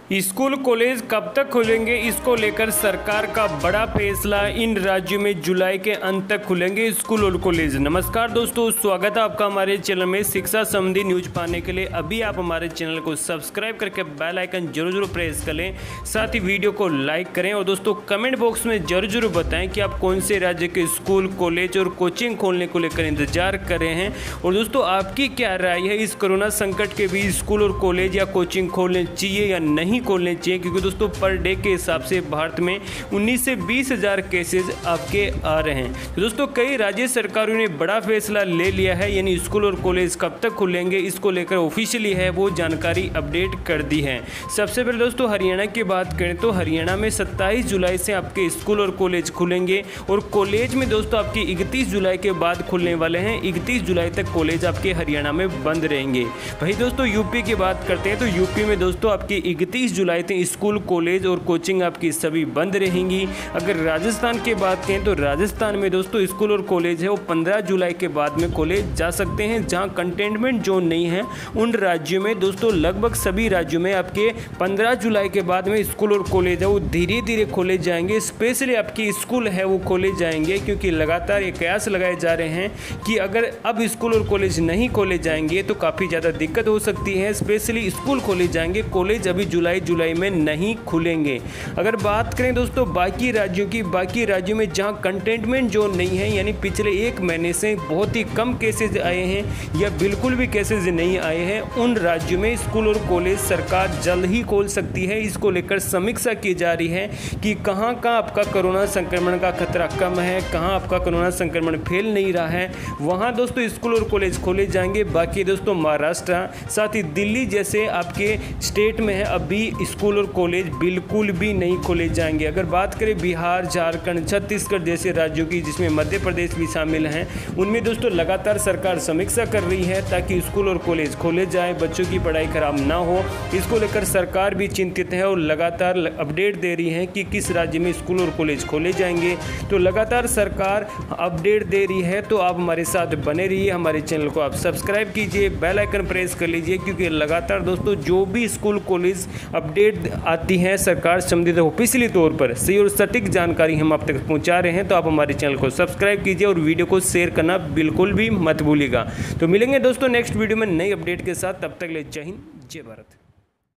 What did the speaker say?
School college कब तक खुलेंगे, इसको लेकर सरकार का बड़ा फैसला। इन राज्यों में जुलाई के अंत तक खुलेंगे स्कूल और कॉलेज। नमस्कार दोस्तों, स्वागत है आपका हमारे चैनल में। शिक्षा संबंधी न्यूज पाने के लिए अभी आप हमारे चैनल को सब्सक्राइब करके बेल आइकन जरूर प्रेस कर लें, साथ ही वीडियो को लाइक करें और दोस्तों कमेंट बॉक्स में जरूर बताएं कि आप कौन से राज्य के स्कूल कॉलेज और कोचिंग खोलने को लेकर इंतजार कर रहे हैं। और दोस्तों आपकी क्या राय है, इस कोरोना संकट के भी स्कूल और कॉलेज या कोचिंग खोलने चाहिए या नहीं खोलने चाहिए? क्योंकि दोस्तों पर डे के हिसाब से भारत में 19 से 20 हज़ार केसेज आपके आ रहे हैं। तो दोस्तों कई राज्य सरकारों ने बड़ा फैसला ले लिया है, यानी स्कूल और कॉलेज कब तक खुलेंगे इसको लेकर ऑफिशियली है वो जानकारी अपडेट कर दी है। सबसे पहले दोस्तों हरियाणा की बात करें तो हरियाणा में 27 जुलाई से आपके स्कूल और कॉलेज खुलेंगे और कॉलेज में दोस्तों आपकी 31 जुलाई के बाद खुलने वाले हैं। 31 जुलाई तक कॉलेज आपके हरियाणा में बंद रहेंगे। वही दोस्तों यूपी की बात करते हैं तो यूपी में दोस्तों आपकी 31 जुलाई तक स्कूल कॉलेज और कोचिंग आपकी सभी बंद रहेंगी। अगर राजस्थान की बात करें तो राजस्थान में दोस्तों स्कूल और कॉलेज है वो 15 जुलाई के बाद में खोले जा सकते हैं। जहां कंटेनमेंट जोन नहीं है उन राज्यों में दोस्तों लगभग सभी राज्यों में आपके 15 जुलाई के बाद में स्कूल और कॉलेज है वो धीरे धीरे खोले जाएंगे। स्पेशली आपकी स्कूल है वो खोले जाएंगे, क्योंकि लगातार ये कयास लगाए जा रहे हैं कि अगर अब स्कूल और कॉलेज नहीं खोले जाएंगे तो काफ़ी ज़्यादा दिक्कत हो सकती है। स्पेशली स्कूल खोले जाएंगे, कॉलेज अभी जुलाई में नहीं खुलेंगे। अगर बात करें दोस्तों बाकी राज्यों की, बाकी राज्यों में जहां कंटेनमेंट जोन नहीं है, यानी पिछले एक महीने से बहुत ही कम केसेज आए हैं या बिल्कुल भी केसेज नहीं आए हैं, उन राज्यों में स्कूल और कॉलेज सरकार जल्द ही खोल सकती है। इसको लेकर समीक्षा की जा रही है कि कहां आपका कोरोना संक्रमण का खतरा कम है, कहां आपका कोरोना संक्रमण फैल नहीं रहा है, वहां दोस्तों स्कूल और कॉलेज खोले जाएंगे। बाकी दोस्तों महाराष्ट्र साथ ही दिल्ली जैसे आपके स्टेट में है अभी स्कूल और कॉलेज बिल्कुल भी नहीं खोले जाएंगे। अगर बात करें बिहार, झारखंड, छत्तीसगढ़ जैसे राज्यों की, जिसमें मध्य प्रदेश भी शामिल हैं, उनमें दोस्तों लगातार सरकार समीक्षा कर रही है ताकि स्कूल और कॉलेज खोले जाए, बच्चों की पढ़ाई खराब ना हो। इसको लेकर सरकार भी चिंतित है और लगातार अपडेट दे रही है कि किस राज्य में स्कूल और कॉलेज खोले जाएंगे। तो लगातार सरकार अपडेट दे रही है, तो आप हमारे साथ बने रहिए। हमारे चैनल को आप सब्सक्राइब कीजिए, बेल आइकन प्रेस कर लीजिए, क्योंकि लगातार दोस्तों जो भी स्कूल कॉलेज अपडेट आती है सरकार संबंधित ऑफिशियली तौर पर सही और सटीक जानकारी हम आप तक पहुंचा रहे हैं। तो आप हमारे चैनल को सब्सक्राइब कीजिए और वीडियो को शेयर करना बिल्कुल भी मत भूलिएगा। तो मिलेंगे दोस्तों नेक्स्ट वीडियो में नई अपडेट के साथ, तब तक ले जय हिंद जय भारत।